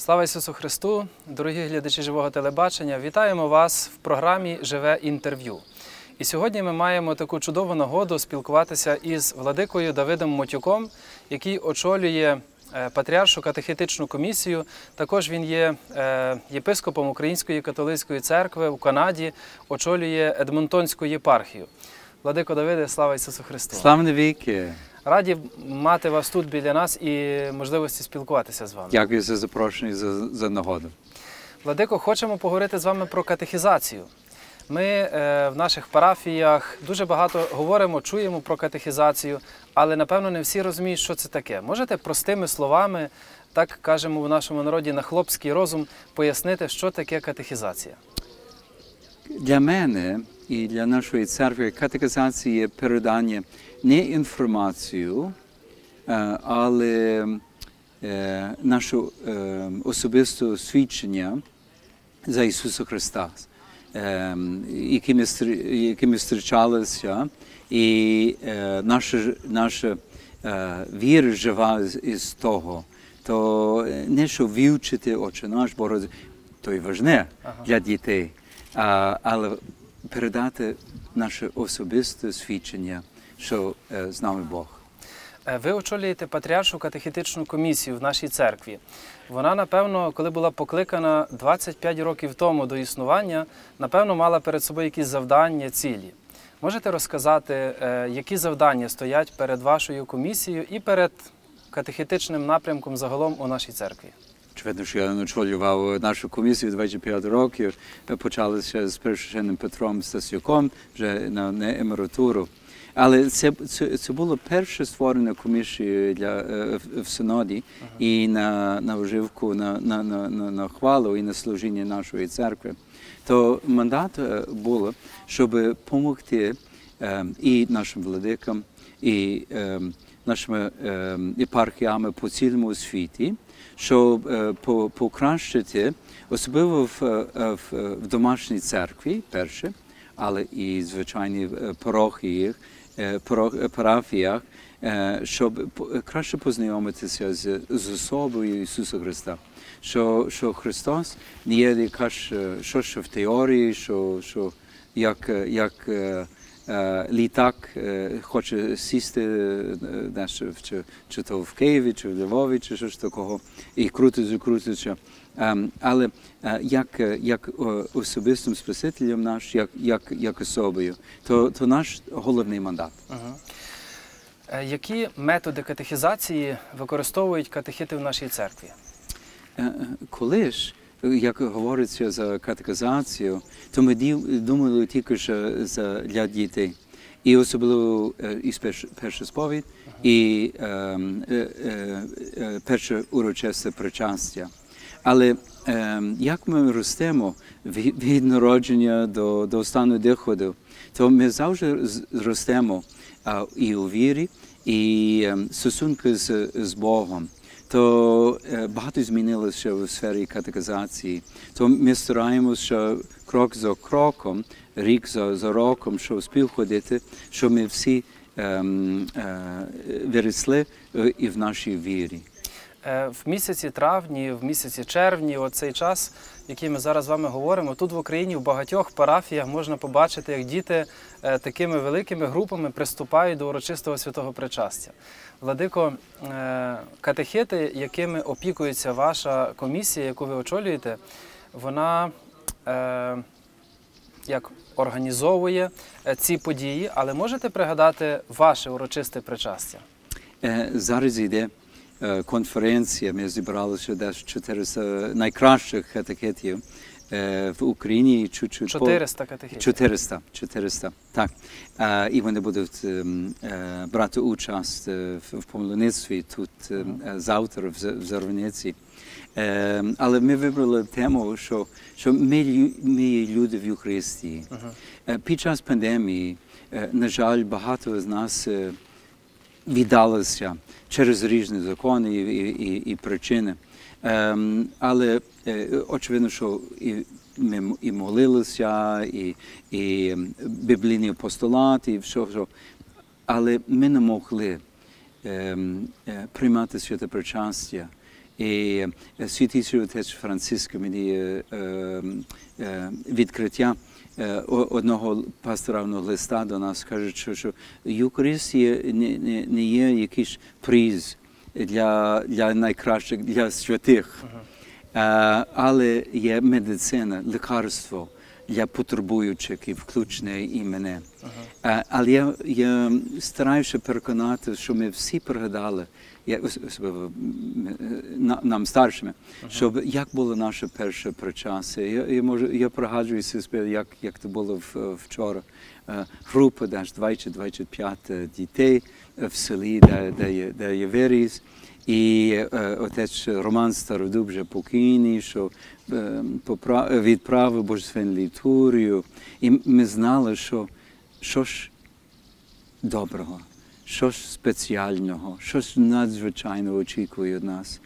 Слава Ісусу Христу! Дорогі глядачі живого телебачення, вітаємо вас в програмі «Живе інтерв'ю». І сьогодні ми маємо таку чудову нагоду спілкуватися із владикою Давидом Мотюком, який очолює Патріаршу катехетичну комісію. Також він є єпископом Української католицької церкви у Канаді, очолює Едмонтонську єпархію. Владико Давиде, слава Ісусу Христу! Слава навіки! Раді мати вас тут біля нас і можливості спілкуватися з вами. Дякую за запрошення, за нагоду. Владико, хочемо поговорити з вами про катехізацію. Ми в наших парафіях дуже багато говоримо, чуємо про катехізацію, але, напевно, не всі розуміють, що це таке. Можете простими словами, так кажемо в нашому народі, на хлопський розум, пояснити, що таке катехізація? Для мене і для нашої церкви катехізація є передання не інформацію, але наше особисте свідчення за Ісуса Христа, якими зустрічалися, і наша віра жива із того. То не що вивчити Отче наш, бо то й важне для дітей, але передати наше особисте свідчення, що з нами Бог. Ви очолюєте Патріаршу катехетичну комісію в нашій церкві. Вона, напевно, коли була покликана 25 років тому до існування, напевно, мала перед собою якісь завдання, цілі. Можете розказати, які завдання стоять перед вашою комісією і перед катехетичним напрямком загалом у нашій церкві? Очевидно, що я очолював нашу комісію 25 років, почалося з Пресвященним Петром Стасюком, вже на емературу. Але це була перша створена комісія в синоді і на вживку, на хвалу і на служіння нашої церкви. То мандат було, щоб допомогти і нашим владикам, і нашими єпархіями по цілому світі, щоб покращити, особливо в домашній церкві, перше, але і звичайні парафіях, щоб краще познайомитися з особою Ісуса Христа. Що Христос не є якась щось в теорії, що як літак хоче сісти чи то в Києві, чи в Львові, чи щось такого, і крутиться. Але як особистим Спасителем наш, як особою, то наш головний мандат. Які методи катехізації використовують катехети в нашій церкві? Колись, як говориться за катехізацію, то ми думали тільки для дітей. І особливо і перша сповідь, і перше урочисте причастя. Але як ми ростемо від народження до стану доходу, то ми завжди ростемо і у вірі, і стосунки з Богом. То багато змінилося в сфері катехізації. То ми стараємося крок за кроком, рік за роком, щоб співходити, щоб ми всі виросли і в нашій вірі. В місяці травні, в місяці червні, оцей час, який ми зараз з вами говоримо, тут в Україні в багатьох парафіях можна побачити, як діти такими великими групами приступають до урочистого святого причастя. Владико, катехети, якими опікується ваша комісія, яку ви очолюєте, вона як організовує ці події, але можете пригадати ваше урочисте причастя? Зараз йде конференція, ми зібралися десь 400 найкращих катехетів в Україні. 400 катехетів? 400, так. І вони будуть брати участь в помилництві тут завтра в Зарваниці. Але ми вибрали тему, що ми є люди в Євхаристії. Під час пандемії, на жаль, багато з нас віддалося через різні закони і причини. Але очевидно, що ми і молилися, і біблійний апостолат, і все. Але ми не могли приймати святе причастя І святіший отець Франциск мені відкриття одного пасторального листа до нас каже, що Євхаристія не є якийсь приз для найкращих, для святих, але є медицина, лікарство для потребуючих, і включно і мене. Але я стараюся переконати, що ми всі пригадали, нам старшими, щоб як було наше перше причастя. Я пригадуюся, як це було вчора. Група, 20-25 дітей в селі, де я виріс. І отець Роман Стародуб вже покійний, що відправив божественну літургію. І ми знали, що ж доброго, що ж спеціального, що ж надзвичайно очікує від нас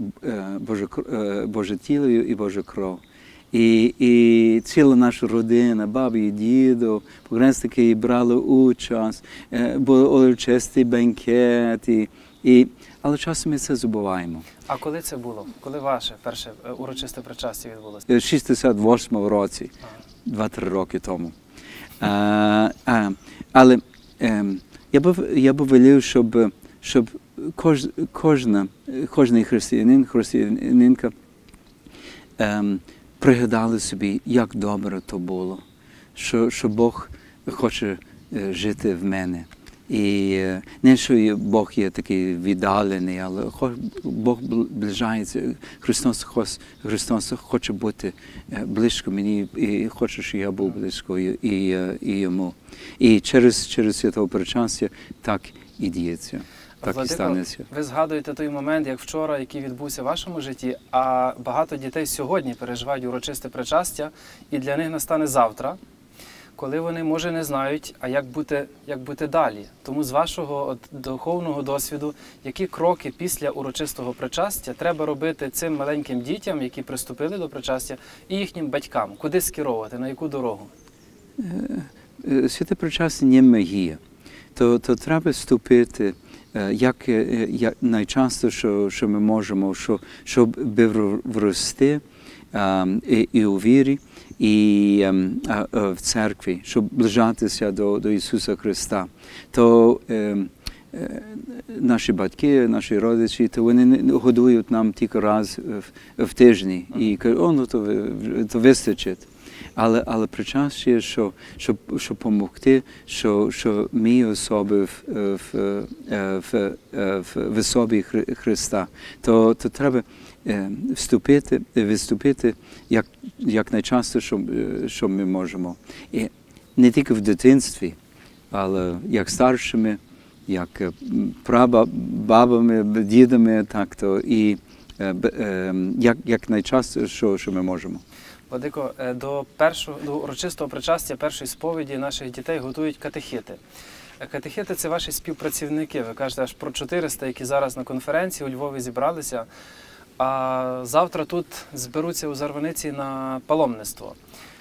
Боже тіло і Божа кров. І ціла наша родина, баби і діду, погребники брали участь, був урочистий бенкет. Але часом ми це забуваємо. А коли це було? Коли ваше перше урочисте причастя відбулося? В 68-му році, 2-3 роки тому. Але я би волів, щоб кожен християнин, християнинка пригадали собі, як добре то було, що Бог хоче жити в мене. І не що Бог є такий віддалений, але Бог ближається. Христос хоче бути близько мені і хоче, щоб я був близько і йому. І через святого причастя так і діється. Так і станеться. Ви згадуєте той момент, як вчора, який відбувся в вашому житті, а багато дітей сьогодні переживають урочисте причастя, і для них настане завтра, коли вони, може, не знають, а як бути далі. Тому з вашого духовного досвіду, які кроки після урочистого причастя треба робити цим маленьким дітям, які приступили до причастя, і їхнім батькам? Куди скеровувати, на яку дорогу? Святе причастя не магія. То треба вступити, як найчасто, що ми можемо, щоб врости і у вірі, і в церкві, щоб ближатися до Ісуса Христа. То наші батьки, наші родичі, то вони годують нам тільки раз в тижні. І кажуть, то вистачить. Але причастя є, щоб допомогти, що ми особи в особі Христа. То треба виступити як найчасто, що ми можемо. І не тільки в дитинстві, але як старшими, як прабабами, дідами, так то і як найчасто, що ми можемо. Владико, до урочистого причастя, першої сповіді наших дітей готують катехити. Катехити – це ваші співпрацівники. Ви кажете, аж про 400, які зараз на конференції у Львові зібралися. А завтра тут зберуться у Зарваниці на паломництво.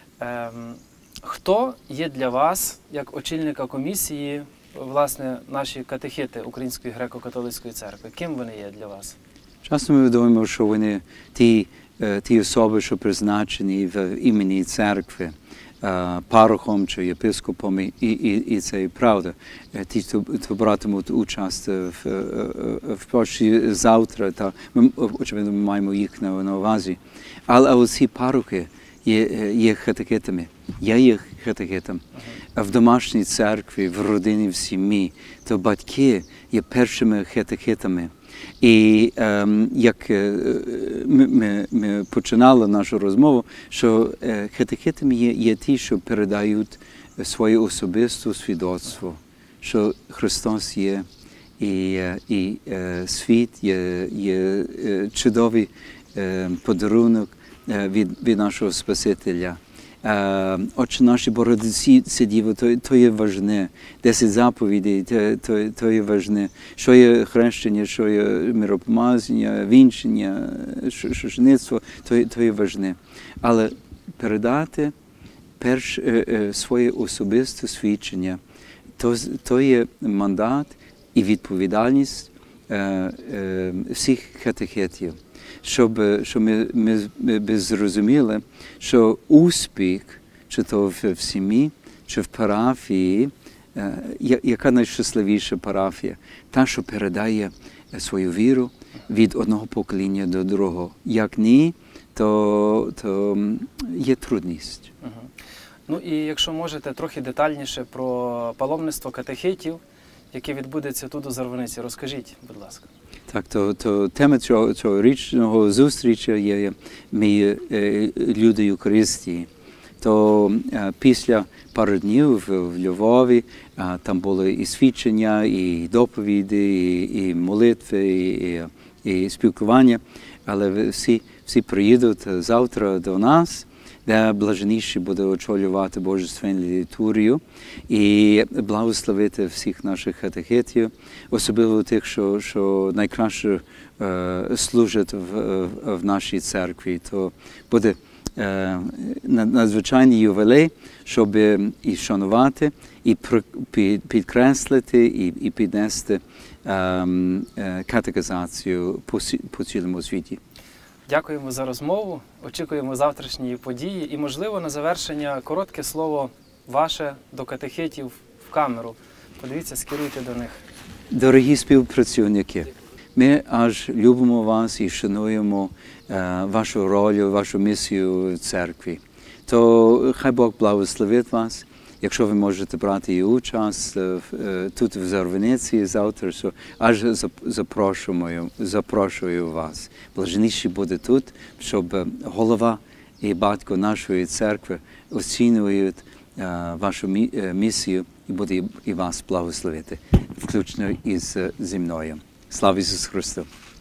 Хто є для вас, як очільника комісії, власне, наші катехити Української греко-католицької церкви? Ким вони є для вас? Часом ми думаємо, що вони ті особи, що призначені в імені церкви, парохом чи єпископом, і це і правда. Ті, хто братимуть участь в пошті завтра, та ми, очевидно, ми маємо їх на увазі. Але оці парохи є катехитами. Я є катехитом. В домашній церкві, в родині, в сім'ї, то батьки є першими катехитами. І як ми починали нашу розмову, що катехитами є ті, що передають своє особисте свідоцтво, що Христос є, і світ є чудовий подарунок від нашого Спасителя. Отче наші Богородиці Діво, то є важне. 10 заповідей, то є важне. Що є хрещення, що є миропомазання, вінчення, жеництво, то є важне. Але передати своє особисте свідчення, то є мандат і відповідальність всіх катехитів. щоб ми зрозуміли, що успіх, чи то в сім'ї, чи в парафії, яка найщасливіша парафія? Та, що передає свою віру від одного покоління до другого. Як ні, то є трудність. Ну і якщо можете, трохи детальніше про паломництво катехитів, яке відбудеться тут у Зарваниці, розкажіть, будь ласка. Так, то тема цього річного зустрічі є «Ми люди Євхаристії». То після пару днів в Львові там були і свідчення, і доповіді, і молитви, і спілкування. Але всі приїдуть завтра до нас, де блаженніші буде очолювати Божественну літургію і благословити всіх наших катехитів, особливо тих, що найкраще служать в нашій церкві. То буде надзвичайний ювілей, щоб і шанувати, і підкреслити, і піднести катехизацію по цілому світі. Дякуємо за розмову, очікуємо завтрашньої події і, можливо, на завершення коротке слово ваше до катехитів в камеру. Подивіться, скеруйте до них. Дорогі співпрацівники, ми аж любимо вас і шануємо вашу роль, вашу місію в церкві. То хай Бог благословить вас. Якщо ви можете брати і участь тут в Зарваниці завтра, то аж запрошую вас. Блаженніші буде тут, щоб голова і батько нашої церкви оцінюють вашу місію і буде і вас благословити, включно із зі мною. Слава Ісусу Христу!